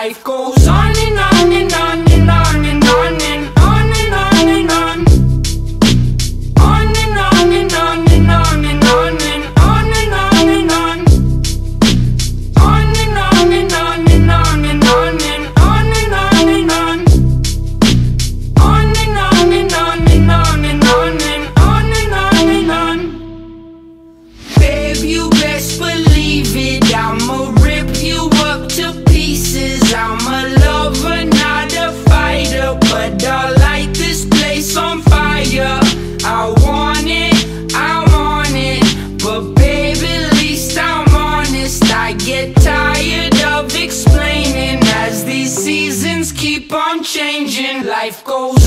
life goes on and on and on and on and on and on and on and on. On and on and on and on and on and on and on and on. On and on and on and on and on and on and on and on. On and on and on and on and on and on and on and on. Babe, you best believe it, I'ma rip you up to pieces. I'm a lover, not a fighter, but I'll light this place on fire. I want it, I want it, but baby, at least I'm honest. I get tired of explaining as these seasons keep on changing. Life goes